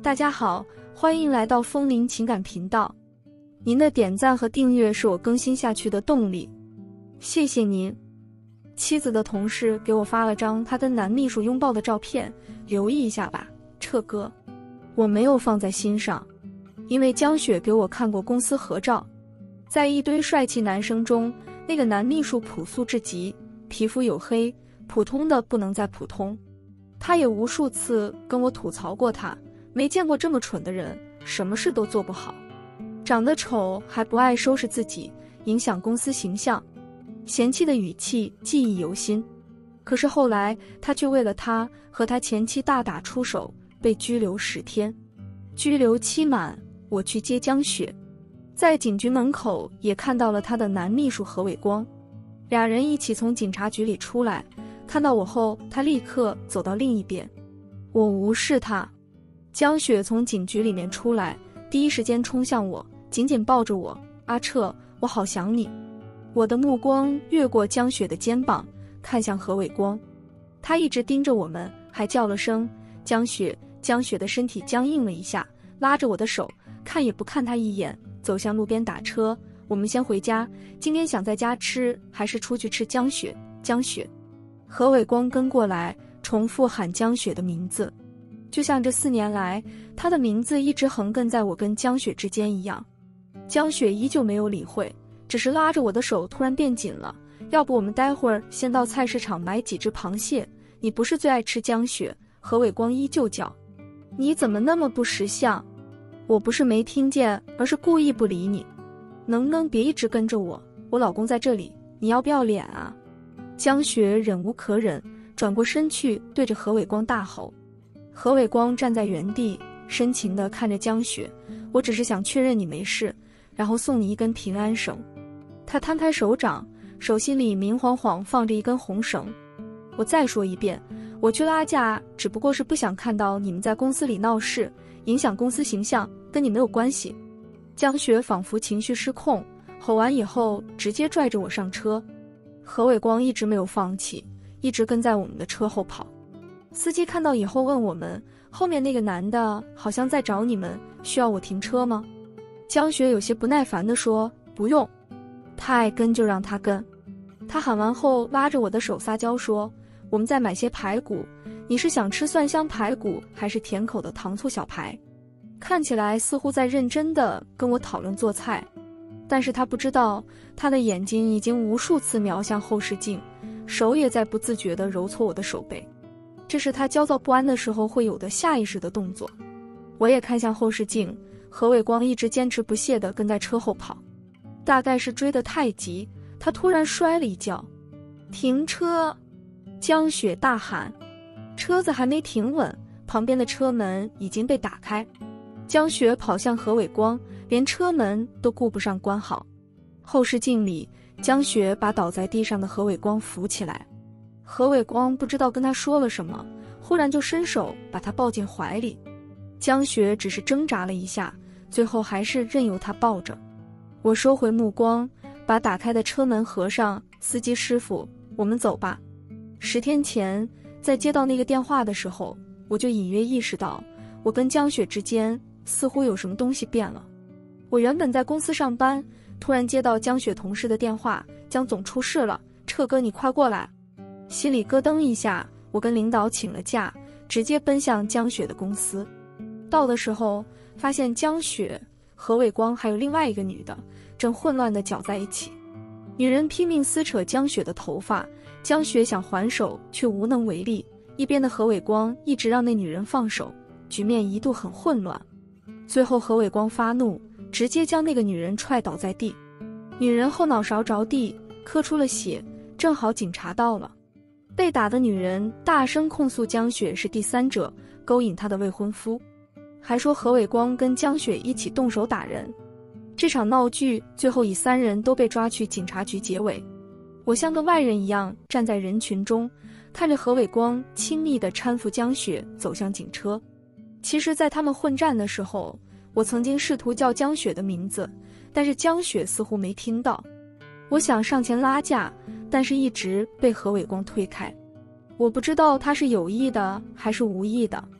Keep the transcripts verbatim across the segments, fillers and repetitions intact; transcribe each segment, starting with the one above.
大家好，欢迎来到风铃情感频道。您的点赞和订阅是我更新下去的动力，谢谢您。妻子的同事给我发了张他跟男秘书拥抱的照片，留意一下吧，彻哥。我没有放在心上，因为江雪给我看过公司合照，在一堆帅气男生中，那个男秘书朴素至极，皮肤黝黑，普通的不能再普通。他也无数次跟我吐槽过他，没见过这么蠢的人，什么事都做不好，长得丑还不爱收拾自己，影响公司形象，嫌弃的语气记忆犹新。可是后来他却为了他和他前妻大打出手，被拘留十天。拘留期满，我去接江雪，在警局门口也看到了他的男秘书何伟光，俩人一起从警察局里出来，看到我后，他立刻走到另一边。我无视他。江雪从警局里面出来，第一时间冲向我，紧紧抱着我，阿彻，我好想你。我的目光越过江雪的肩膀，看向何伟光，他一直盯着我们，还叫了声江雪。江雪的身体僵硬了一下，拉着我的手，看也不看他一眼，走向路边打车。我们先回家，今天想在家吃还是出去吃？江雪，江雪。何伟光跟过来，重复喊江雪的名字，就像这四年来他的名字一直横亘在我跟江雪之间一样。江雪依旧没有理会，只是拉着我的手突然变紧了。要不我们待会儿先到菜市场买几只螃蟹，你不是最爱吃？江雪。何伟光依旧叫。你怎么那么不识相？我不是没听见，而是故意不理你。能不能别一直跟着我？我老公在这里，你要不要脸啊？江雪忍无可忍，转过身去对着何伟光大吼。何伟光站在原地，深情地看着江雪，我只是想确认你没事，然后送你一根平安绳。他摊开手掌，手心里明晃晃放着一根红绳。我再说一遍，我去拉架只不过是不想看到你们在公司里闹事，影响公司形象，跟你没有关系。江雪仿佛情绪失控，吼完以后直接拽着我上车。何伟光一直没有放弃，一直跟在我们的车后跑。司机看到以后问我们，后面那个男的好像在找你们，需要我停车吗？江雪有些不耐烦地说，不用，他爱跟就让他跟。他喊完后拉着我的手撒娇说，我们再买些排骨，你是想吃蒜香排骨还是甜口的糖醋小排？看起来似乎在认真地跟我讨论做菜，但是他不知道，他的眼睛已经无数次瞄向后视镜，手也在不自觉地揉搓我的手背，这是他焦躁不安的时候会有的下意识的动作。我也看向后视镜，何伟光一直坚持不懈地跟在车后跑，大概是追得太急，他突然摔了一跤。停车！江雪大喊。车子还没停稳，旁边的车门已经被打开。江雪跑向何伟光，连车门都顾不上关好。后视镜里，江雪把倒在地上的何伟光扶起来。何伟光不知道跟他说了什么，忽然就伸手把他抱进怀里。江雪只是挣扎了一下，最后还是任由他抱着。我收回目光，把打开的车门合上。司机师傅，我们走吧。十天前，在接到那个电话的时候，我就隐约意识到，我跟江雪之间似乎有什么东西变了。我原本在公司上班，突然接到江雪同事的电话，江总出事了，彻哥你快过来。心里咯噔一下，我跟领导请了假，直接奔向江雪的公司。到的时候，发现江雪、何伟光还有另外一个女的正混乱地搅在一起。女人拼命撕扯江雪的头发，江雪想还手却无能为力，一边的何伟光一直让那女人放手，局面一度很混乱。最后何伟光发怒，直接将那个女人踹倒在地，女人后脑勺着地，磕出了血，正好警察到了。被打的女人大声控诉江雪是第三者，勾引她的未婚夫，还说何伟光跟江雪一起动手打人。这场闹剧最后以三人都被抓去警察局结尾。我像个外人一样站在人群中，看着何伟光亲密地搀扶江雪走向警车。其实在他们混战的时候，我曾经试图叫江雪的名字，但是江雪似乎没听到。我想上前拉架，但是一直被何伟光推开。我不知道他是有意的还是无意的。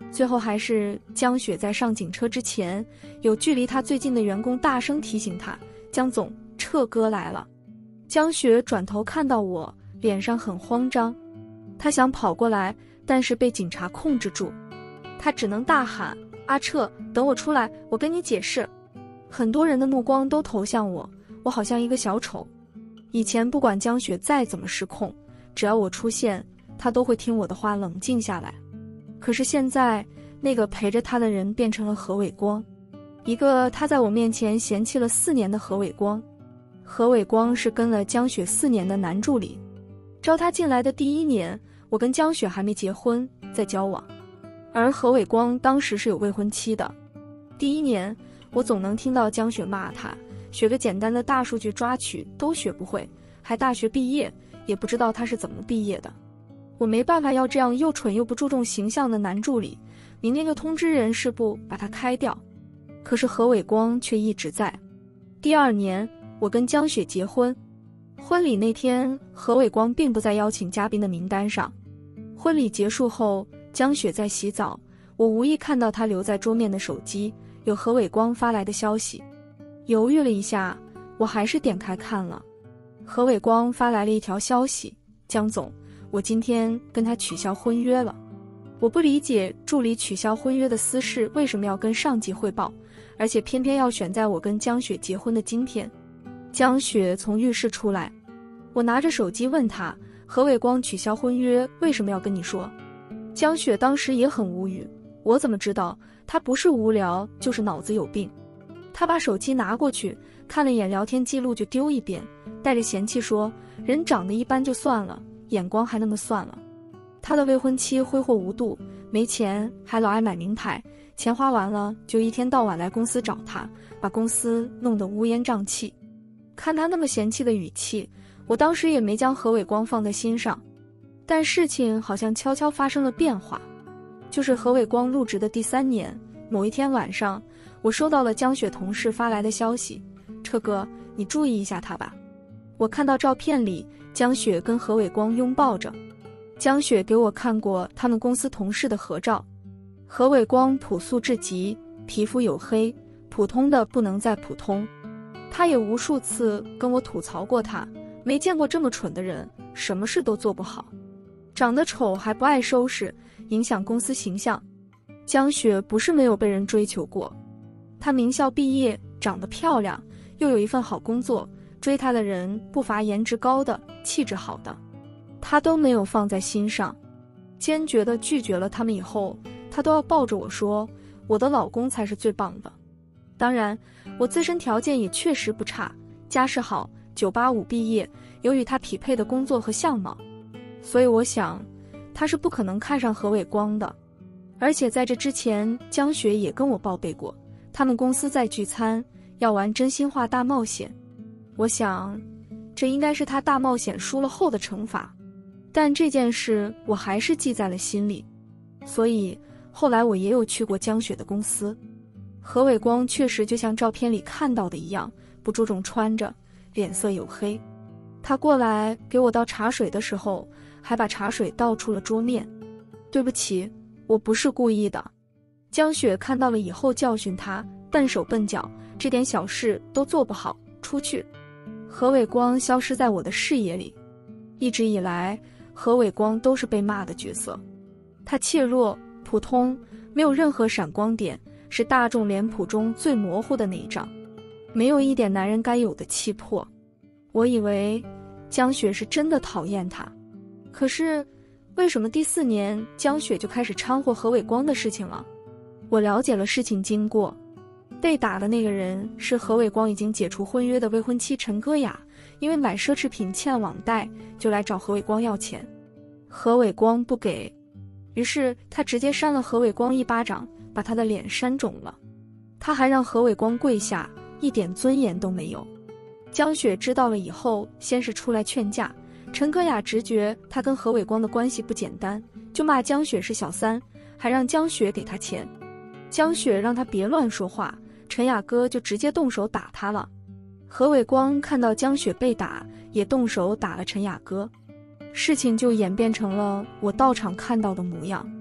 最后还是江雪在上警车之前，有距离他最近的员工大声提醒他：“江总，撤哥来了。”江雪转头看到我，脸上很慌张，他想跑过来，但是被警察控制住，他只能大喊：“阿彻，等我出来，我跟你解释。”很多人的目光都投向我，我好像一个小丑。以前不管江雪再怎么失控，只要我出现，他都会听我的话，冷静下来。可是现在，那个陪着他的人变成了何伟光，一个他在我面前嫌弃了四年的何伟光。何伟光是跟了江雪四年的男助理，招他进来的第一年，我跟江雪还没结婚，在交往，而何伟光当时是有未婚妻的。第一年，我总能听到江雪骂他，学个简单的大数据抓取都学不会，还大学毕业，也不知道他是怎么毕业的。我没办法要这样又蠢又不注重形象的男助理，明天就通知人事部把他开掉。可是何伟光却一直在。第二年，我跟江雪结婚，婚礼那天，何伟光并不在邀请嘉宾的名单上。婚礼结束后，江雪在洗澡，我无意看到她留在桌面的手机，有何伟光发来的消息。犹豫了一下，我还是点开看了。何伟光发来了一条消息：“江总，我今天跟他取消婚约了。”我不理解助理取消婚约的私事为什么要跟上级汇报，而且偏偏要选在我跟江雪结婚的今天。江雪从浴室出来，我拿着手机问她：“何伟光取消婚约为什么要跟你说？”江雪当时也很无语，我怎么知道？他不是无聊，就是脑子有病。他把手机拿过去，看了眼聊天记录就丢一边，带着嫌弃说：“人长得一般就算了，眼光还那么算了。他的未婚妻挥霍无度，没钱还老爱买名牌，钱花完了就一天到晚来公司找他，把公司弄得乌烟瘴气。”看他那么嫌弃的语气，我当时也没将何伟光放在心上。但事情好像悄悄发生了变化，就是何伟光入职的第三年，某一天晚上，我收到了江雪同事发来的消息：“彻哥，你注意一下他吧。”我看到照片里江雪跟何伟光拥抱着，江雪给我看过他们公司同事的合照，何伟光朴素至极，皮肤黝黑，普通的不能再普通。他也无数次跟我吐槽过他，没见过这么蠢的人，什么事都做不好，长得丑还不爱收拾，影响公司形象。江雪不是没有被人追求过，她名校毕业，长得漂亮，又有一份好工作，追她的人不乏颜值高的、气质好的，她都没有放在心上，坚决地拒绝了他们以后，她都要抱着我说：“我的老公才是最棒的。”当然，我自身条件也确实不差，家世好，九八五毕业，有与他匹配的工作和相貌，所以我想，他是不可能看上何伟光的。而且在这之前，江雪也跟我报备过，他们公司在聚餐，要玩真心话大冒险。我想，这应该是他大冒险输了后的惩罚。但这件事我还是记在了心里，所以后来我也有去过江雪的公司。何伟光确实就像照片里看到的一样，不注重穿着，脸色黝黑。他过来给我倒茶水的时候，还把茶水倒出了桌面。对不起，我不是故意的。江雪看到了以后教训他，笨手笨脚，这点小事都做不好，出去。何伟光消失在我的视野里。一直以来，何伟光都是被骂的角色。他怯弱、普通，没有任何闪光点，是大众脸谱中最模糊的那一张，没有一点男人该有的气魄。我以为江雪是真的讨厌他，可是为什么第四年江雪就开始掺和何伟光的事情了？我了解了事情经过，被打的那个人是何伟光已经解除婚约的未婚妻陈歌雅，因为买奢侈品欠网贷，就来找何伟光要钱，何伟光不给，于是他直接扇了何伟光一巴掌，把他的脸扇肿了。他还让何伟光跪下，一点尊严都没有。江雪知道了以后，先是出来劝架，陈歌雅直觉他跟何伟光的关系不简单，就骂江雪是小三，还让江雪给他钱。江雪让他别乱说话，陈雅哥就直接动手打他了。何伟光看到江雪被打，也动手打了陈雅哥，事情就演变成了我到场看到的模样。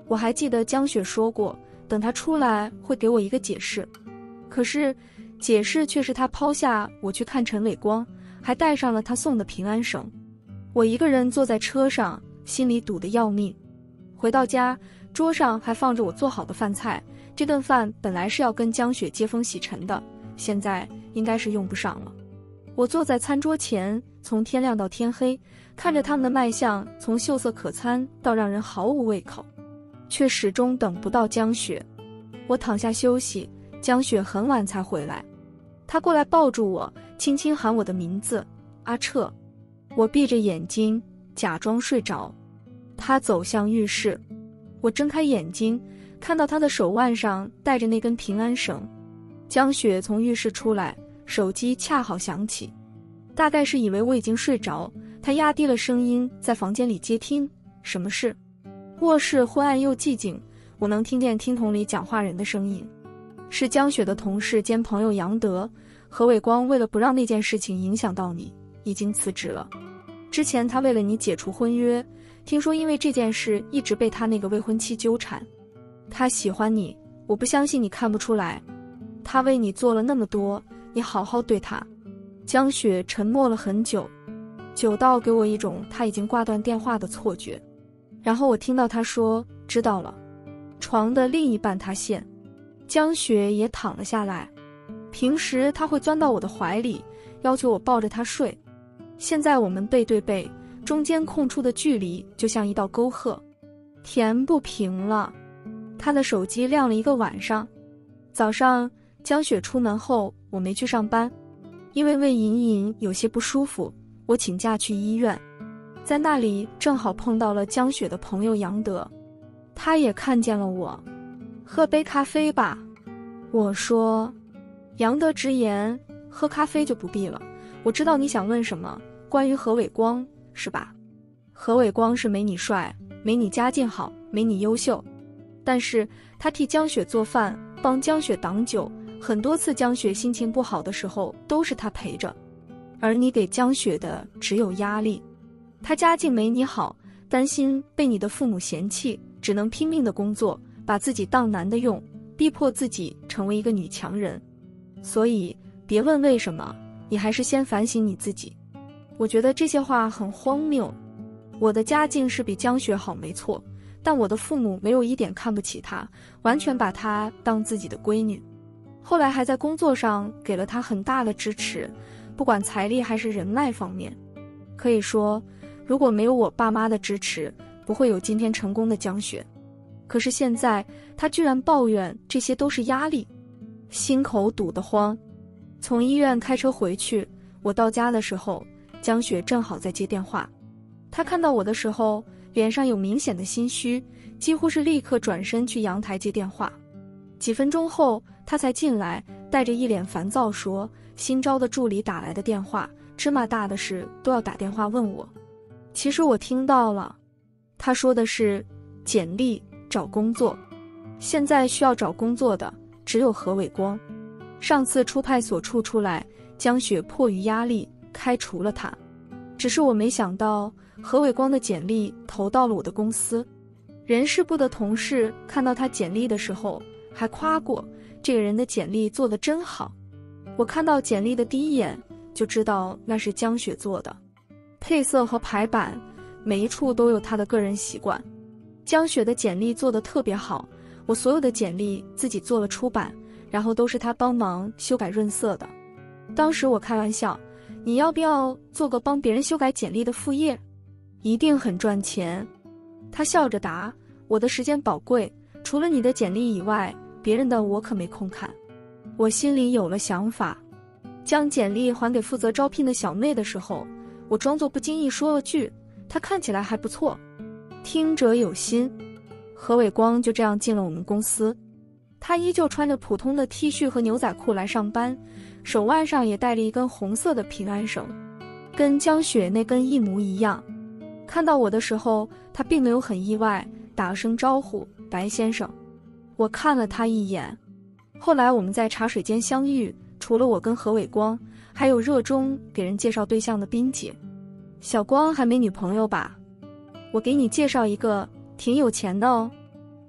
我还记得江雪说过，等他出来会给我一个解释。可是解释却是他抛下我去看陈伟光，还带上了他送的平安绳。我一个人坐在车上，心里堵得要命。回到家，桌上还放着我做好的饭菜，这顿饭本来是要跟江雪接风洗尘的，现在应该是用不上了。我坐在餐桌前，从天亮到天黑，看着他们的卖相从秀色可餐到让人毫无胃口，却始终等不到江雪。我躺下休息，江雪很晚才回来。她过来抱住我，轻轻喊我的名字，阿彻。我闭着眼睛，假装睡着。她走向浴室，我睁开眼睛，看到她的手腕上戴着那根平安绳。江雪从浴室出来，手机恰好响起，大概是以为我已经睡着，她压低了声音在房间里接听。什么事？卧室昏暗又寂静，我能听见听筒里讲话人的声音。是江雪的同事兼朋友杨德，何伟光为了不让那件事情影响到你，已经辞职了。之前他为了你解除婚约，听说因为这件事一直被他那个未婚妻纠缠。他喜欢你，我不相信你看不出来。他为你做了那么多，你好好对他。江雪沉默了很久，久到给我一种他已经挂断电话的错觉。然后我听到他说，知道了。床的另一半塌陷，江雪也躺了下来。平时他会钻到我的怀里，要求我抱着他睡。现在我们背对背，中间空出的距离就像一道沟壑，填不平了。他的手机亮了一个晚上。早上江雪出门后，我没去上班，因为魏莹莹有些不舒服，我请假去医院。在那里正好碰到了江雪的朋友杨德，他也看见了我。喝杯咖啡吧，我说。杨德直言，喝咖啡就不必了，我知道你想问什么，关于何伟光是吧？何伟光是没你帅，没你家境好，没你优秀，但是他替江雪做饭，帮江雪挡酒，很多次江雪心情不好的时候都是他陪着，而你给江雪的只有压力。他家境没你好，担心被你的父母嫌弃，只能拼命的工作，把自己当男的用，逼迫自己成为一个女强人。所以别问为什么，你还是先反省你自己。我觉得这些话很荒谬。我的家境是比江雪好没错，但我的父母没有一点看不起她，完全把她当自己的闺女。后来还在工作上给了她很大的支持，不管财力还是人脉方面。可以说，如果没有我爸妈的支持，不会有今天成功的江雪。可是现在她居然抱怨这些都是压力，心口堵得慌。从医院开车回去，我到家的时候，江雪正好在接电话。她看到我的时候，脸上有明显的心虚，几乎是立刻转身去阳台接电话。几分钟后，她才进来，带着一脸烦躁说，新招的助理打来的电话，芝麻大的事都要打电话问我。其实我听到了，他说的是简历找工作，现在需要找工作的只有何伟光。上次出派所处出来，江雪迫于压力开除了他。只是我没想到何伟光的简历投到了我的公司，人事部的同事看到他简历的时候还夸过这个人的简历做得真好。我看到简历的第一眼就知道那是江雪做的，配色和排版每一处都有他的个人习惯。江雪的简历做得特别好，我所有的简历自己做了出版，然后都是他帮忙修改润色的。当时我开玩笑，你要不要做个帮别人修改简历的副业？一定很赚钱。他笑着答，我的时间宝贵，除了你的简历以外，别人的我可没空看。我心里有了想法，将简历还给负责招聘的小妹的时候，我装作不经意说了句，她看起来还不错。听者有心，何伟光就这样进了我们公司。他依旧穿着普通的 T 恤和牛仔裤来上班，手腕上也戴了一根红色的平安绳，跟江雪那根一模一样。看到我的时候，他并没有很意外，打了声招呼，白先生。我看了他一眼。后来我们在茶水间相遇，除了我跟何伟光，还有热衷给人介绍对象的冰姐。小光还没女朋友吧？我给你介绍一个，挺有钱的哦。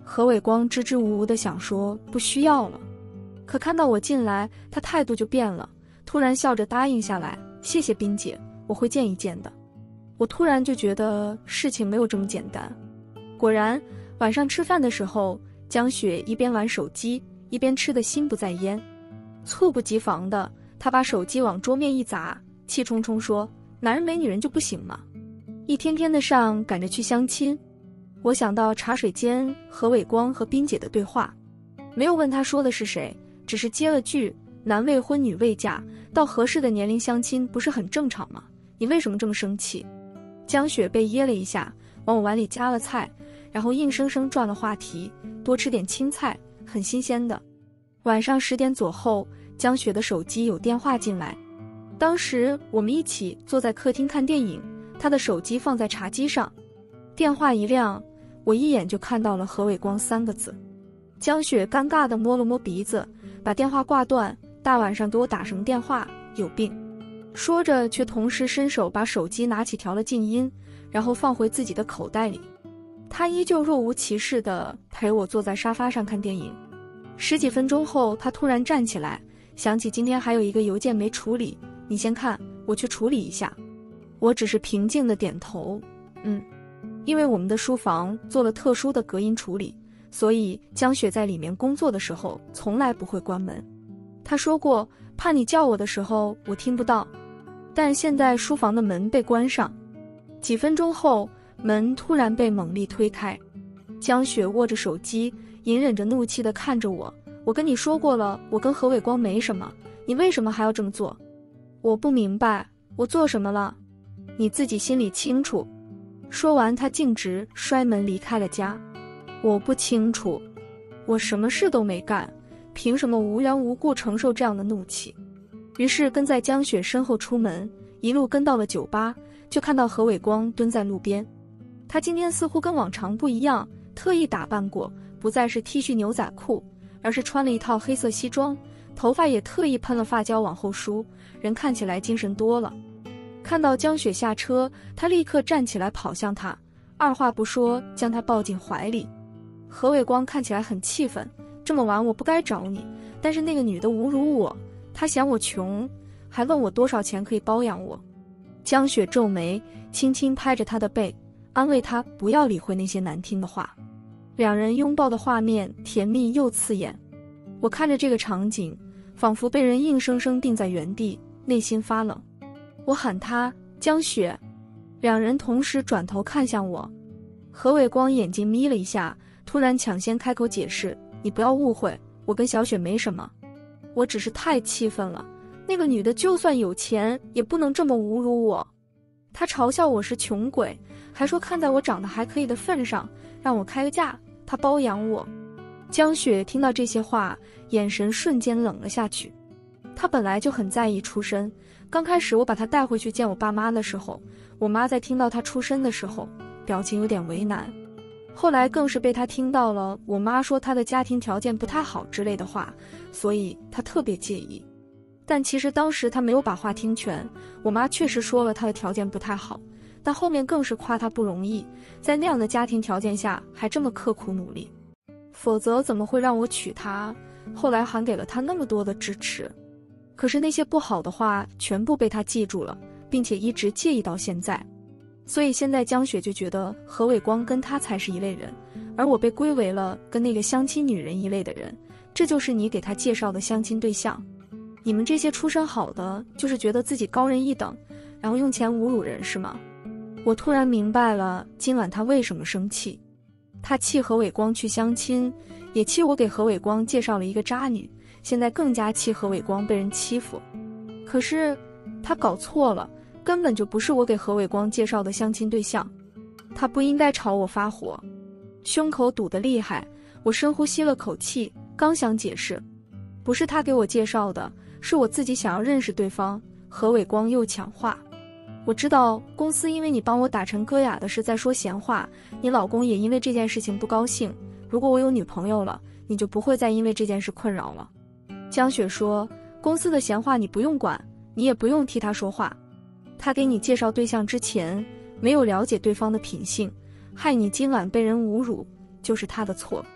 何伟光支支吾吾地想说不需要了，可看到我进来，他态度就变了，突然笑着答应下来，谢谢冰姐，我会见一见的。我突然就觉得事情没有这么简单。果然，晚上吃饭的时候，江雪一边玩手机，一边吃得心不在焉。猝不及防的，她把手机往桌面一砸，气冲冲说：“男人没女人就不行吗？一天天的上赶着去相亲。”我想到茶水间何伟光和冰姐的对话，没有问他说的是谁，只是接了句：“男未婚女未嫁，到合适的年龄相亲不是很正常吗？你为什么这么生气？”江雪被噎了一下，往我碗里夹了菜，然后硬生生转了话题，多吃点青菜，很新鲜的。晚上十点左右，江雪的手机有电话进来，当时我们一起坐在客厅看电影，她的手机放在茶几上，电话一亮，我一眼就看到了何伟光三个字。江雪尴尬地摸了摸鼻子，把电话挂断，大晚上给我打什么电话，有病。说着却同时伸手把手机拿起调了静音，然后放回自己的口袋里。他依旧若无其事地陪我坐在沙发上看电影。十几分钟后，他突然站起来，想起今天还有一个邮件没处理，你先看，我去处理一下。我只是平静地点头，嗯。因为我们的书房做了特殊的隔音处理，所以江雪在里面工作的时候从来不会关门。他说过，怕你叫我的时候我听不到。但现在书房的门被关上，几分钟后，门突然被猛力推开。江雪握着手机，隐忍着怒气地看着我，我跟你说过了，我跟何伟光没什么，你为什么还要这么做？我不明白，我做什么了？你自己心里清楚。说完，他径直摔门离开了家。我不清楚，我什么事都没干，凭什么无缘无故承受这样的怒气？于是跟在江雪身后出门，一路跟到了酒吧，就看到何伟光蹲在路边。他今天似乎跟往常不一样，特意打扮过，不再是 T 恤牛仔裤，而是穿了一套黑色西装，头发也特意喷了发胶往后梳，人看起来精神多了。看到江雪下车，他立刻站起来跑向她，二话不说将她抱进怀里。何伟光看起来很气愤，这么晚我不该找你，但是那个女的侮辱我，她嫌我穷，还问我多少钱可以包养我。江雪皱眉，轻轻拍着他的背，安慰他不要理会那些难听的话。两人拥抱的画面甜蜜又刺眼，我看着这个场景，仿佛被人硬生生定在原地，内心发冷。我喊他江雪，两人同时转头看向我。何伟光眼睛眯了一下，突然抢先开口解释，你不要误会，我跟小雪没什么，我只是太气愤了，那个女的就算有钱也不能这么侮辱我。她嘲笑我是穷鬼，还说看在我长得还可以的份上让我开个价，她包养我。江雪听到这些话，眼神瞬间冷了下去。她本来就很在意出身，刚开始我把她带回去见我爸妈的时候，我妈在听到她出身的时候表情有点为难，后来更是被她听到了我妈说她的家庭条件不太好之类的话，所以她特别介意。但其实当时她没有把话听全，我妈确实说了她的条件不太好，但后面更是夸她不容易，在那样的家庭条件下还这么刻苦努力，否则怎么会让我娶她？后来还给了她那么多的支持。可是那些不好的话全部被她记住了，并且一直介意到现在。所以现在江雪就觉得何伟光跟她才是一类人，而我被归为了跟那个相亲女人一类的人，这就是你给她介绍的相亲对象。你们这些出身好的就是觉得自己高人一等，然后用钱侮辱人是吗？我突然明白了今晚他为什么生气。他气何伟光去相亲，也气我给何伟光介绍了一个渣女，现在更加气何伟光被人欺负。可是他搞错了，根本就不是我给何伟光介绍的相亲对象，他不应该朝我发火。胸口堵得厉害，我深呼吸了口气，刚想解释，不是他给我介绍的，是我自己想要认识对方。何伟光又抢话，我知道公司因为你帮我打成歌雅的是在说闲话，你老公也因为这件事情不高兴，如果我有女朋友了，你就不会再因为这件事困扰了。江雪说，公司的闲话你不用管，你也不用替他说话，他给你介绍对象之前没有了解对方的品性，害你今晚被人侮辱，就是他的错。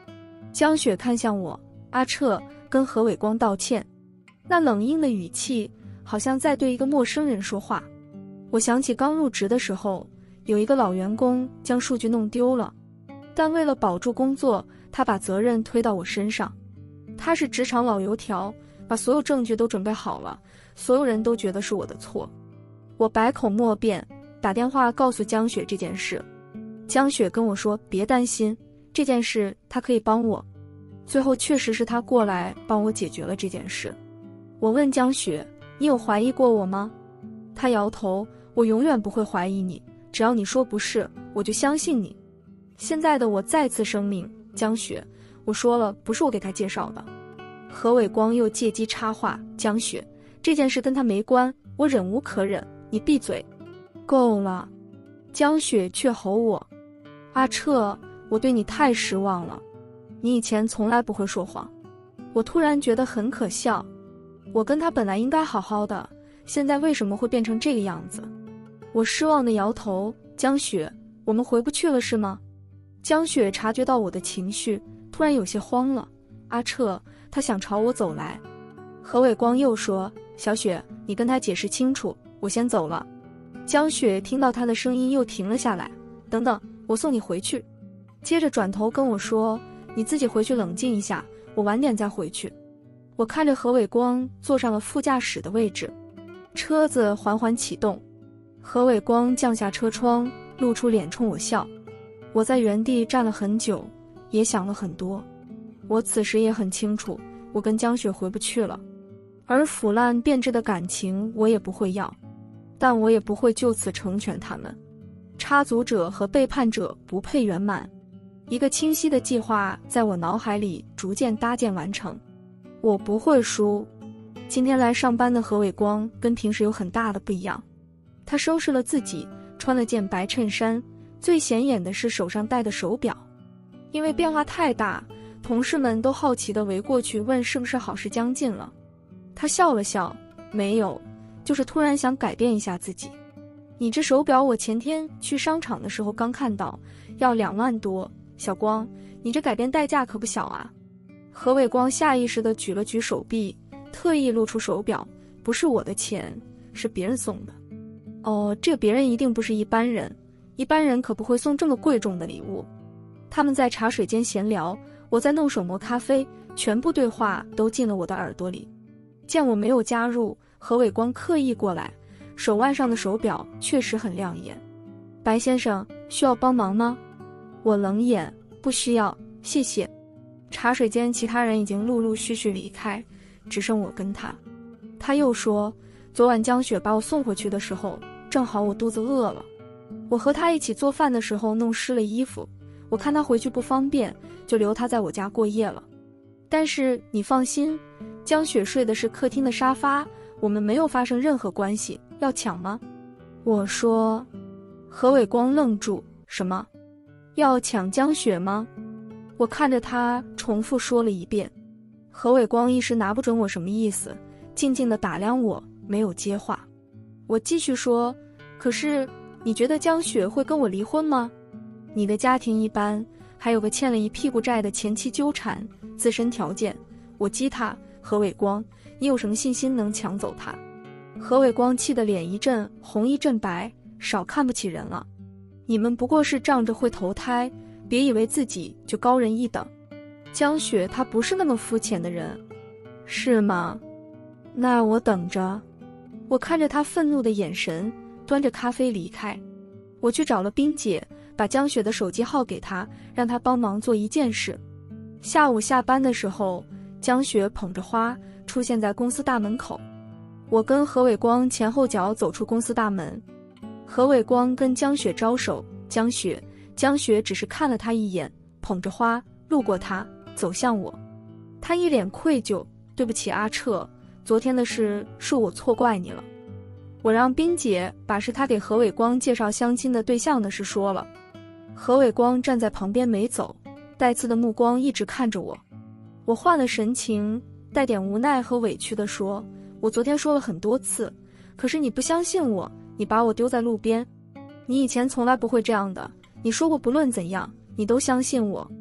江雪看向我，阿彻，跟何伟光道歉。那冷硬的语气，好像在对一个陌生人说话。我想起刚入职的时候，有一个老员工将数据弄丢了，但为了保住工作，他把责任推到我身上。他是职场老油条，把所有证据都准备好了，所有人都觉得是我的错。我百口莫辩，打电话告诉江雪这件事。江雪跟我说别担心，这件事他可以帮我。最后确实是他过来帮我解决了这件事。我问江雪，你有怀疑过我吗？他摇头，我永远不会怀疑你，只要你说不是，我就相信你。现在的我再次声明，江雪，我说了，不是我给他介绍的。何伟光又借机插话，江雪，这件事跟他没关，我忍无可忍，你闭嘴。够了。江雪却吼我，阿彻，我对你太失望了，你以前从来不会说谎。我突然觉得很可笑，我跟他本来应该好好的，现在为什么会变成这个样子？我失望地摇头，江雪，我们回不去了是吗？江雪察觉到我的情绪，突然有些慌了。阿彻，他想朝我走来。何伟光又说，小雪，你跟他解释清楚，我先走了。江雪听到他的声音又停了下来，等等，我送你回去。接着转头跟我说，你自己回去冷静一下，我晚点再回去。我看着何伟光坐上了副驾驶的位置，车子缓缓启动，何伟光降下车窗，露出脸冲我笑。我在原地站了很久，也想了很多。我此时也很清楚，我跟江雪回不去了，而腐烂变质的感情我也不会要，但我也不会就此成全他们。插足者和背叛者不配圆满。一个清晰的计划在我脑海里逐渐搭建完成。我不会输。今天来上班的何伟光跟平时有很大的不一样，他收拾了自己，穿了件白衬衫，最显眼的是手上戴的手表。因为变化太大，同事们都好奇地围过去问是不是好事将近了。他笑了笑，没有，就是突然想改变一下自己。你这手表我前天去商场的时候刚看到，要两万多，小光，你这改变代价可不小啊。何伟光下意识地举了举手臂，特意露出手表，不是我的钱，是别人送的。哦，这别人一定不是一般人，一般人可不会送这么贵重的礼物。他们在茶水间闲聊，我在弄手磨咖啡，全部对话都进了我的耳朵里。见我没有加入，何伟光刻意过来，手腕上的手表确实很亮眼。白先生，需要帮忙吗？我冷眼，不需要，谢谢。茶水间其他人已经陆陆续续离开，只剩我跟他。他又说，昨晚江雪把我送回去的时候，正好我肚子饿了。我和他一起做饭的时候弄湿了衣服，我看他回去不方便，就留他在我家过夜了。但是你放心，江雪睡的是客厅的沙发，我们没有发生任何关系，要抢吗？我说。何伟光愣住，什么？要抢江雪吗？我看着他重复说了一遍。何伟光一时拿不准我什么意思，静静地打量我，没有接话。我继续说，可是你觉得江雪会跟我离婚吗？你的家庭一般，还有个欠了一屁股债的前妻纠缠，自身条件，我激他，何伟光，你有什么信心能抢走他？何伟光气得脸一阵红一阵白，少看不起人了。你们不过是仗着会投胎，别以为自己就高人一等。江雪她不是那么肤浅的人，是吗？那我等着。我看着他愤怒的眼神，端着咖啡离开。我去找了冰姐，把江雪的手机号给她，让她帮忙做一件事。下午下班的时候，江雪捧着花出现在公司大门口。我跟何伟光前后脚走出公司大门。何伟光跟江雪招手，江雪，江雪只是看了他一眼，捧着花路过他，走向我。他一脸愧疚，对不起阿彻，昨天的事是我错怪你了。我让冰姐把是他给何伟光介绍相亲的对象的事说了。何伟光站在旁边没走，带刺的目光一直看着我。我换了神情，带点无奈和委屈地说，我昨天说了很多次，可是你不相信我，你把我丢在路边。你以前从来不会这样的，你说过不论怎样，你都相信我。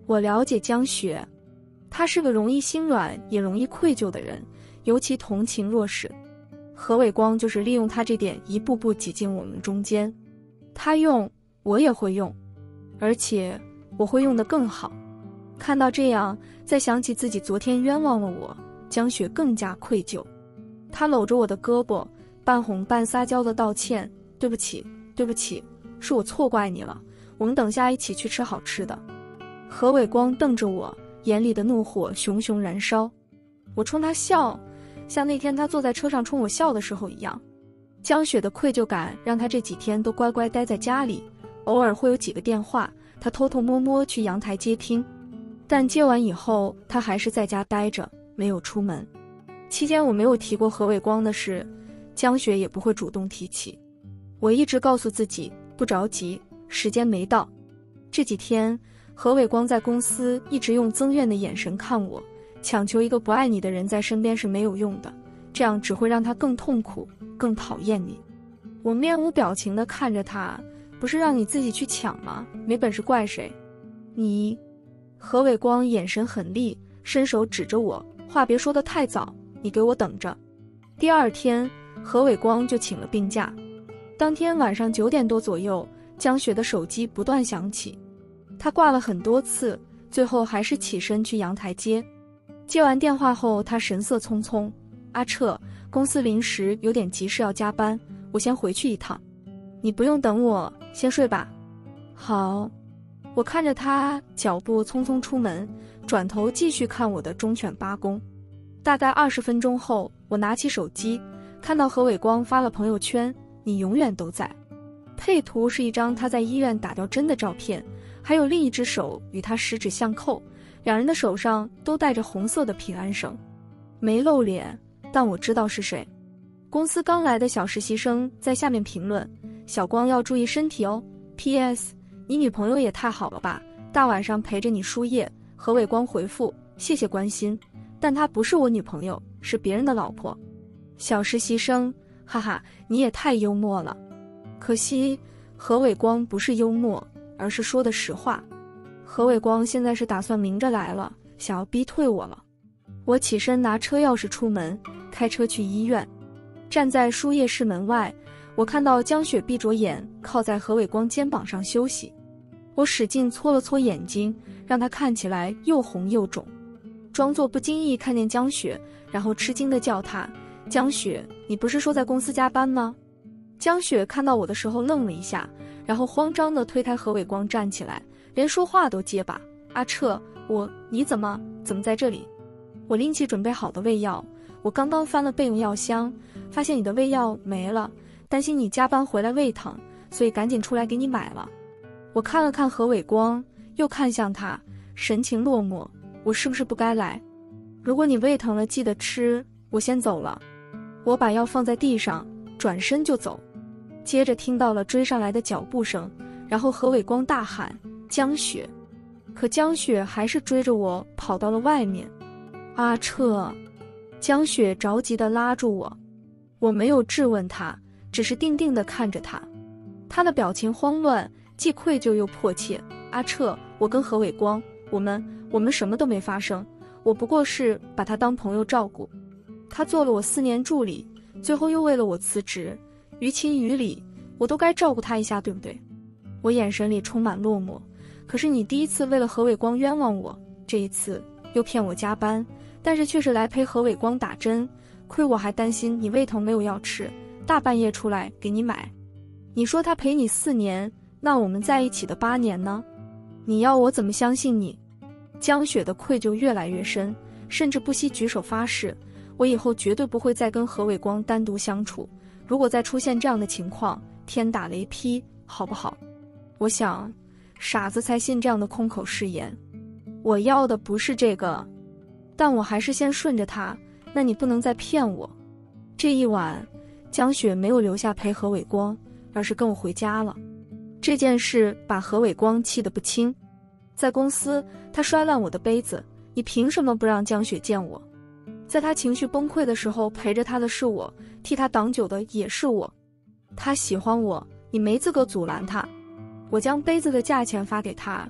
我了解江雪，他是个容易心软也容易愧疚的人，尤其同情弱势。何伟光就是利用他这点一步步挤进我们中间，他用，我也会用，而且我会用得更好。看到这样，再想起自己昨天冤枉了我，江雪更加愧疚。他搂着我的胳膊，半哄半撒娇的道歉，对不起对不起，是我错怪你了，我们等下一起去吃好吃的。何伟光瞪着我，眼里的怒火熊熊燃烧。我冲他笑，像那天他坐在车上冲我笑的时候一样。江雪的愧疚感让他这几天都乖乖待在家里，偶尔会有几个电话，他偷偷摸摸去阳台接听，但接完以后他还是在家待着，没有出门。期间我没有提过何伟光的事，江雪也不会主动提起。我一直告诉自己不着急，时间没到。这几天何伟光在公司一直用憎怨的眼神看我，强求一个不爱你的人在身边是没有用的，这样只会让他更痛苦，更讨厌你。我面无表情地看着他，不是让你自己去抢吗？没本事怪谁？你。何伟光眼神狠厉，伸手指着我，话别说得太早，你给我等着。第二天何伟光就请了病假。当天晚上九点多左右，江雪的手机不断响起，他挂了很多次，最后还是起身去阳台接。接完电话后，他神色匆匆，阿彻，公司临时有点急事要加班，我先回去一趟。你不用等我，先睡吧。好。我看着他脚步匆匆出门，转头继续看我的忠犬八公。大概二十分钟后，我拿起手机，看到何伟光发了朋友圈，你永远都在。配图是一张他在医院打掉针的照片，还有另一只手与他十指相扣，两人的手上都带着红色的平安绳。没露脸，但我知道是谁。公司刚来的小实习生在下面评论，小光要注意身体哦。 P S 你女朋友也太好了吧，大晚上陪着你输液。何伟光回复，谢谢关心，但她不是我女朋友，是别人的老婆。小实习生，哈哈，你也太幽默了。可惜何伟光不是幽默，而是说的实话。何伟光现在是打算明着来了，想要逼退我了。我起身拿车钥匙出门，开车去医院。站在输液室门外，我看到江雪闭着眼靠在何伟光肩膀上休息。我使劲搓了搓眼睛，让她看起来又红又肿，装作不经意看见江雪，然后吃惊地叫她，江雪，你不是说在公司加班吗？江雪看到我的时候愣了一下，然后慌张地推开何伟光站起来，连说话都结巴。阿彻，我，你怎么怎么在这里？我拎起准备好的胃药，我刚刚翻了备用药箱，发现你的胃药没了，担心你加班回来胃疼，所以赶紧出来给你买了。我看了看何伟光，又看向他，神情落寞，我是不是不该来？如果你胃疼了记得吃，我先走了。我把药放在地上，转身就走，接着听到了追上来的脚步声，然后何伟光大喊江雪，可江雪还是追着我跑到了外面。阿彻，江雪着急地拉住我，我没有质问他，只是定定地看着他，他的表情慌乱，既愧疚又迫切。阿彻，我跟何伟光，我们我们什么都没发生，我不过是把他当朋友照顾。他做了我四年助理，最后又为了我辞职，于情于理，我都该照顾他一下，对不对？我眼神里充满落寞。可是你第一次为了何伟光冤枉我，这一次又骗我加班，但是却是来陪何伟光打针，亏我还担心你胃疼没有药吃，大半夜出来给你买。你说他陪你四年，那我们在一起的八年呢？你要我怎么相信你？江雪的愧疚越来越深，甚至不惜举手发誓，我以后绝对不会再跟何伟光单独相处，如果再出现这样的情况，天打雷劈，好不好？我想，傻子才信这样的空口誓言。我要的不是这个，但我还是先顺着他，那你不能再骗我。这一晚，江雪没有留下陪何伟光，而是跟我回家了。这件事把何伟光气得不轻，在公司他摔烂我的杯子，你凭什么不让江雪见我？在他情绪崩溃的时候陪着他的是我，替他挡酒的也是我。他喜欢我，你没资格阻拦他。我将杯子的价钱发给他，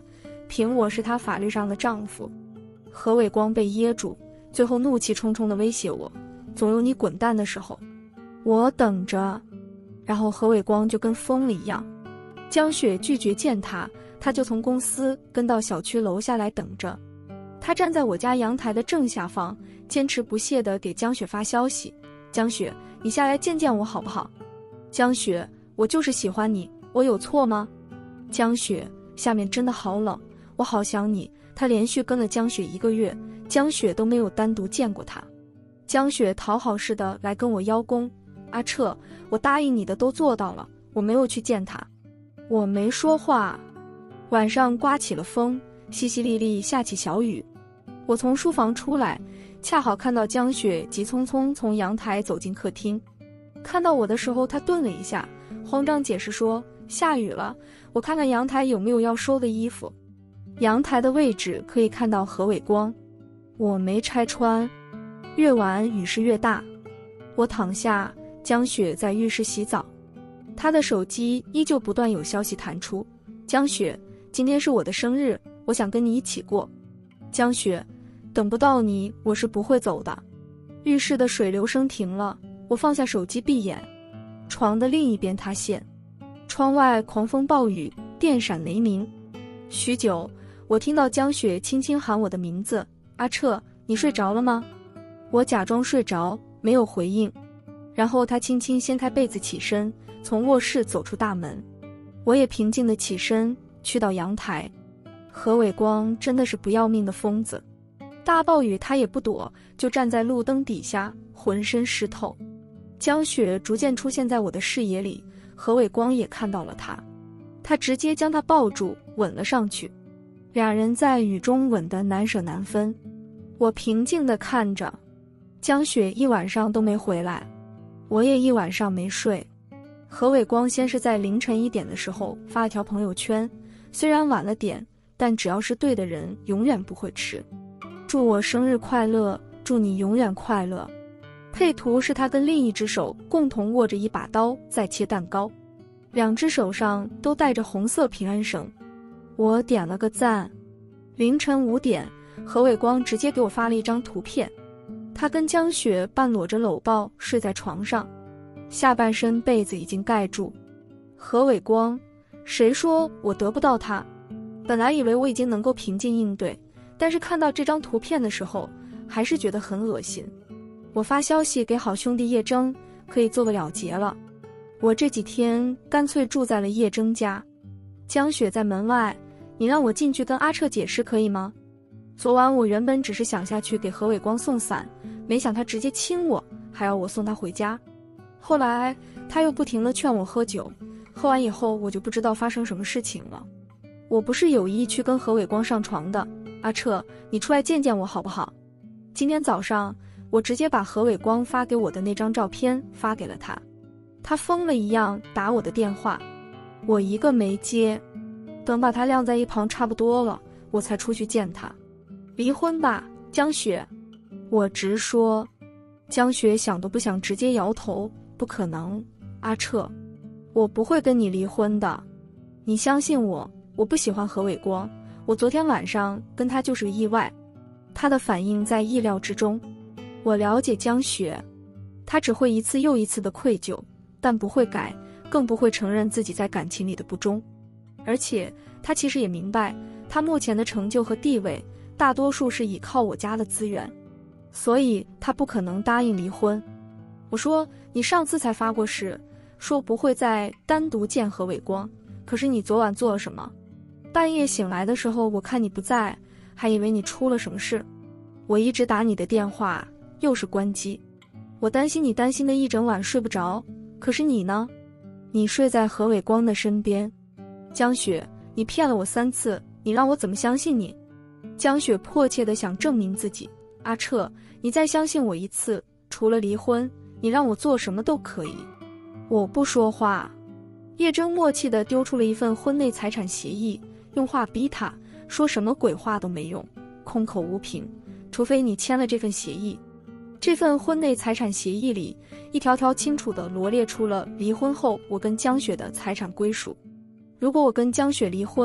凭我是他法律上的丈夫。何伟光被噎住，最后怒气冲冲地威胁我，总有你滚蛋的时候。我等着。然后何伟光就跟疯了一样。江雪拒绝见他，他就从公司跟到小区楼下来等着。他站在我家阳台的正下方，坚持不懈地给江雪发消息：江雪，你下来见见我好不好？江雪，我就是喜欢你，我有错吗？江雪，下面真的好冷，我好想你。他连续跟了江雪一个月，江雪都没有单独见过他。江雪讨好似的来跟我邀功：阿彻，我答应你的都做到了，我没有去见他。我没说话。晚上刮起了风，淅淅沥沥下起小雨。我从书房出来，恰好看到江雪急匆匆从阳台走进客厅。看到我的时候，她顿了一下，慌张解释说：下雨了，我看看阳台有没有要收的衣服。阳台的位置可以看到何伟光，我没拆穿。越晚雨势越大。我躺下，江雪在浴室洗澡，她的手机依旧不断有消息弹出：江雪，今天是我的生日，我想跟你一起过。江雪，等不到你，我是不会走的。浴室的水流声停了，我放下手机闭眼。床的另一边塌陷，窗外狂风暴雨，电闪雷鸣。许久，我听到江雪轻轻喊我的名字：阿彻，你睡着了吗？我假装睡着，没有回应。然后她轻轻掀开被子起身，从卧室走出大门。我也平静地起身，去到阳台。何伟光真的是不要命的疯子，大暴雨他也不躲，就站在路灯底下，浑身湿透。江雪逐渐出现在我的视野里，何伟光也看到了他，他直接将他抱住，吻了上去。俩人在雨中吻得难舍难分。我平静地看着，江雪一晚上都没回来，我也一晚上没睡。何伟光先是在凌晨一点的时候发了条朋友圈，虽然晚了点，但只要是对的人，永远不会迟。祝我生日快乐，祝你永远快乐。配图是他跟另一只手共同握着一把刀在切蛋糕，两只手上都带着红色平安绳。我点了个赞。凌晨五点，何伟光直接给我发了一张图片，他跟江雪半裸着搂抱睡在床上，下半身被子已经盖住。何伟光，谁说我得不到他？本来以为我已经能够平静应对，但是看到这张图片的时候，还是觉得很恶心。我发消息给好兄弟叶征，可以做个了结了。我这几天干脆住在了叶征家。江雪在门外，你让我进去跟阿彻解释可以吗？昨晚我原本只是想下去给何伟光送伞，没想他直接亲我，还要我送他回家。后来他又不停地劝我喝酒，喝完以后我就不知道发生什么事情了。我不是有意去跟何伟光上床的，阿彻，你出来见见我好不好？今天早上我直接把何伟光发给我的那张照片发给了他，他疯了一样打我的电话，我一个没接，等把他晾在一旁差不多了，我才出去见他。离婚吧，江雪。我直说。江雪想都不想直接摇头，不可能，阿彻，我不会跟你离婚的，你相信我，我不喜欢何伟光，我昨天晚上跟他就是个意外。他的反应在意料之中。我了解江雪，他只会一次又一次的愧疚，但不会改，更不会承认自己在感情里的不忠。而且他其实也明白，他目前的成就和地位大多数是倚靠我家的资源，所以他不可能答应离婚。我说，你上次才发过誓，说不会再单独见何伟光，可是你昨晚做了什么？半夜醒来的时候，我看你不在，还以为你出了什么事。我一直打你的电话，又是关机。我担心你担心的一整晚睡不着，可是你呢？你睡在何伟光的身边。江雪，你骗了我三次，你让我怎么相信你？江雪迫切地想证明自己。阿彻，你再相信我一次，除了离婚，你让我做什么都可以。我不说话。叶征默契地丢出了一份婚内财产协议，用话逼他，说什么鬼话都没用，空口无凭，除非你签了这份协议。这份婚内财产协议里，一条条清楚地罗列出了离婚后我跟江雪的财产归属。如果我跟江雪离婚，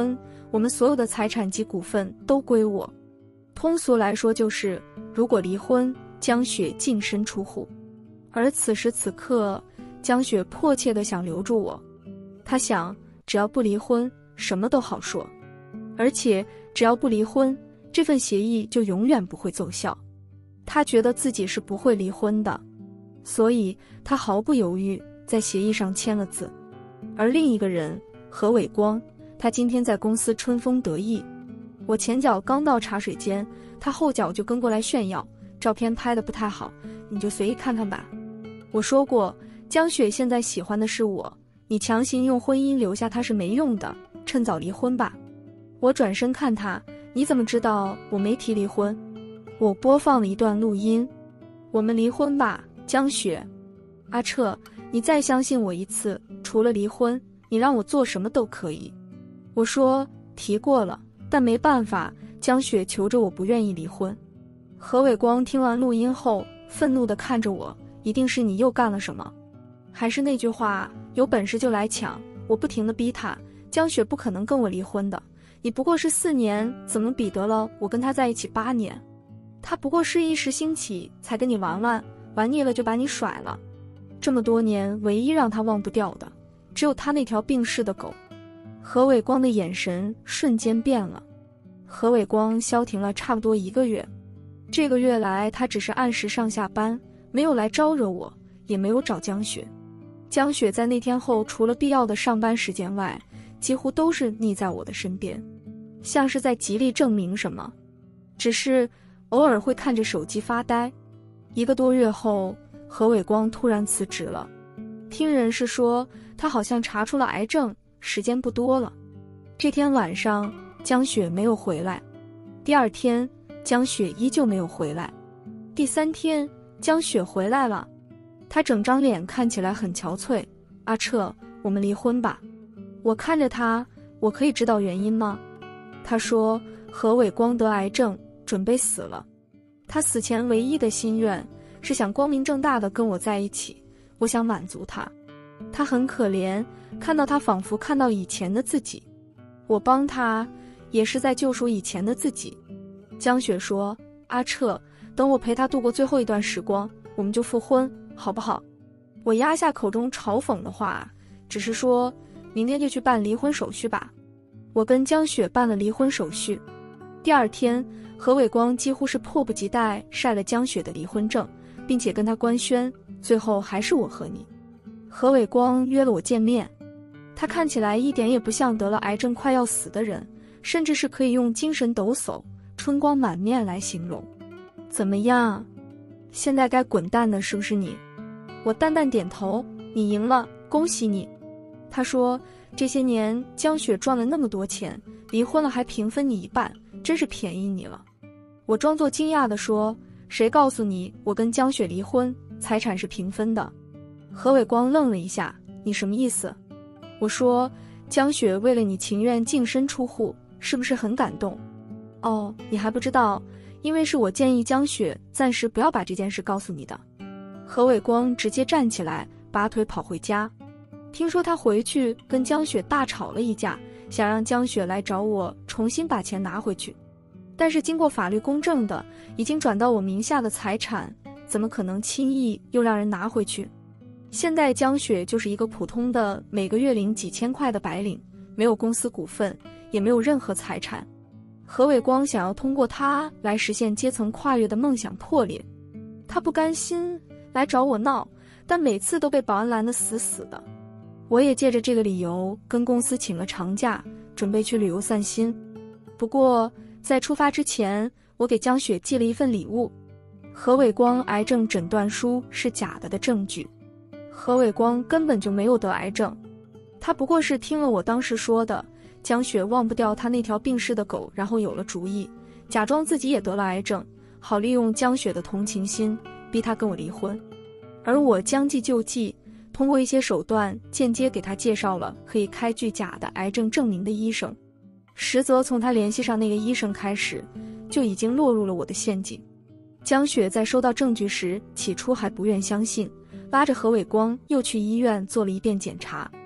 我们所有的财产及股份都归我。通俗来说就是，如果离婚，江雪净身出户。而此时此刻，江雪迫切地想留住我。她想，只要不离婚，什么都好说。而且，只要不离婚，这份协议就永远不会奏效。她觉得自己是不会离婚的，所以她毫不犹豫在协议上签了字。而另一个人，何伟光，他今天在公司春风得意。我前脚刚到茶水间，他后脚就跟过来炫耀，照片拍得不太好，你就随意看看吧。我说过，江雪现在喜欢的是我，你强行用婚姻留下她是没用的，趁早离婚吧。我转身看他，你怎么知道我没提离婚？我播放了一段录音。我们离婚吧，江雪。阿彻，你再相信我一次，除了离婚，你让我做什么都可以。我说，提过了，但没办法，江雪求着我不愿意离婚。何伟光听完录音后，愤怒地看着我，一定是你又干了什么。还是那句话，有本事就来抢。我不停地逼他，江雪不可能跟我离婚的，你不过是四年，怎么比得了我跟他在一起八年？他不过是一时兴起才跟你玩玩，玩腻了就把你甩了。这么多年，唯一让他忘不掉的，只有他那条病逝的狗。何伟光的眼神瞬间变了。何伟光消停了差不多一个月，这个月来他只是按时上下班，没有来招惹我，也没有找江雪。江雪在那天后，除了必要的上班时间外，几乎都是腻在我的身边，像是在极力证明什么，只是偶尔会看着手机发呆。一个多月后，何伟光突然辞职了，听人是说他好像查出了癌症，时间不多了。这天晚上，江雪没有回来。第二天，江雪依旧没有回来。第三天，江雪回来了，她整张脸看起来很憔悴。阿彻，我们离婚吧。我看着他，我可以知道原因吗？他说，何伟光得癌症，准备死了。他死前唯一的心愿是想光明正大的跟我在一起，我想满足他。他很可怜，看到他仿佛看到以前的自己，我帮他也是在救赎以前的自己。江雪说，阿彻，等我陪他度过最后一段时光，我们就复婚，好不好？我压下口中嘲讽的话，只是说，明天就去办离婚手续吧。我跟江雪办了离婚手续。第二天，何伟光几乎是迫不及待晒了江雪的离婚证，并且跟他官宣，最后还是我和你。何伟光约了我见面，他看起来一点也不像得了癌症快要死的人，甚至是可以用精神抖擞、春光满面来形容。怎么样？现在该滚蛋的是不是你？我淡淡点头，你赢了，恭喜你。他说，这些年江雪赚了那么多钱，离婚了还平分你一半，真是便宜你了。我装作惊讶地说，谁告诉你我跟江雪离婚，财产是平分的？何伟光愣了一下，你什么意思？我说，江雪为了你情愿净身出户，是不是很感动？哦，你还不知道，因为是我建议江雪暂时不要把这件事告诉你的。何伟光直接站起来，拔腿跑回家。听说他回去跟江雪大吵了一架，想让江雪来找我重新把钱拿回去。但是经过法律公证的，已经转到我名下的财产，怎么可能轻易又让人拿回去？现在江雪就是一个普通的每个月领几千块的白领，没有公司股份，也没有任何财产。何伟光想要通过他来实现阶层跨越的梦想破裂，他不甘心来找我闹，但每次都被保安拦得死死的。我也借着这个理由跟公司请了长假，准备去旅游散心。不过在出发之前，我给江雪寄了一份礼物，何伟光癌症诊断书是假的的证据。何伟光根本就没有得癌症，他不过是听了我当时说的江雪忘不掉他那条病逝的狗，然后有了主意，假装自己也得了癌症，好利用江雪的同情心逼他跟我离婚。而我将计就计，通过一些手段间接给他介绍了可以开具假的癌症证明的医生，实则从他联系上那个医生开始，就已经落入了我的陷阱。江雪在收到证据时，起初还不愿相信，拉着何伟光又去医院做了一遍检查。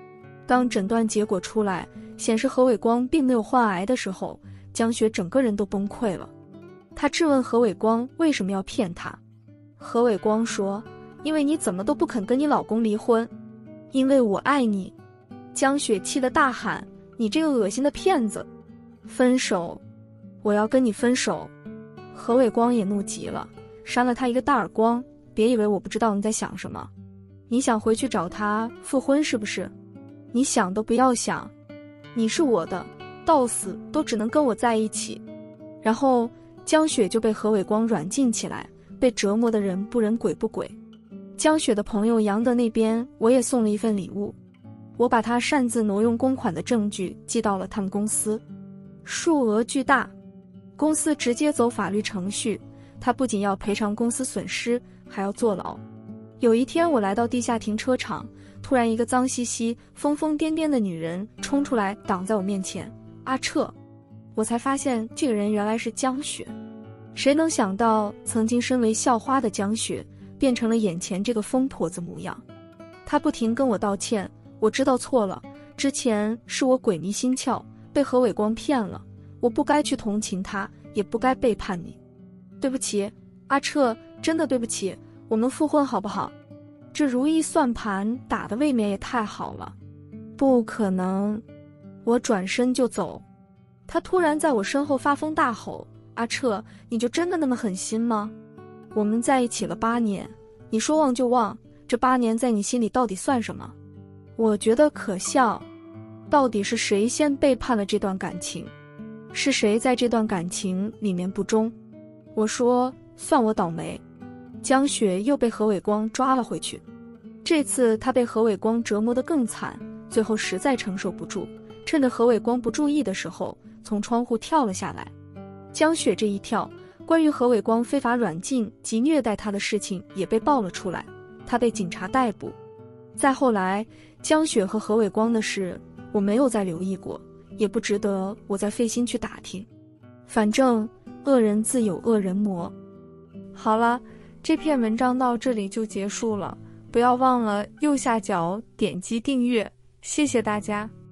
当诊断结果出来，显示何伟光并没有患癌的时候，江雪整个人都崩溃了。她质问何伟光为什么要骗她。何伟光说，因为你怎么都不肯跟你老公离婚，因为我爱你。江雪气得大喊，你这个恶心的骗子，分手，我要跟你分手。何伟光也怒极了，扇了他一个大耳光，别以为我不知道你在想什么，你想回去找他复婚是不是？你想都不要想，你是我的，到死都只能跟我在一起。然后江雪就被何伟光软禁起来，被折磨的人不人鬼不鬼。江雪的朋友杨德那边，我也送了一份礼物，我把他擅自挪用公款的证据寄到了他们公司，数额巨大，公司直接走法律程序，他不仅要赔偿公司损失，还要坐牢。有一天我来到地下停车场，突然一个脏兮兮、疯疯癫癫的女人冲出来挡在我面前，阿彻，我才发现这个人原来是江雪。谁能想到曾经身为校花的江雪变成了眼前这个疯婆子模样。她不停跟我道歉，我知道错了，之前是我鬼迷心窍，被何伟光骗了，我不该去同情他，也不该背叛你。对不起，阿彻，真的对不起，我们复婚好不好？这如意算盘打得未免也太好了。不可能，我转身就走。他突然在我身后发疯大吼，阿彻，你就真的那么狠心吗？我们在一起了八年，你说忘就忘，这八年在你心里到底算什么？我觉得可笑，到底是谁先背叛了这段感情？是谁在这段感情里面不忠？我说，算我倒霉。江雪又被何伟光抓了回去，这次他被何伟光折磨得更惨，最后实在承受不住，趁着何伟光不注意的时候，从窗户跳了下来。江雪这一跳，关于何伟光非法软禁及虐待他的事情也被爆了出来，他被警察逮捕。再后来，江雪和何伟光的事，我没有再留意过，也不值得我再费心去打听。反正恶人自有恶人磨。好了，这篇文章到这里就结束了，不要忘了右下角点击订阅，谢谢大家。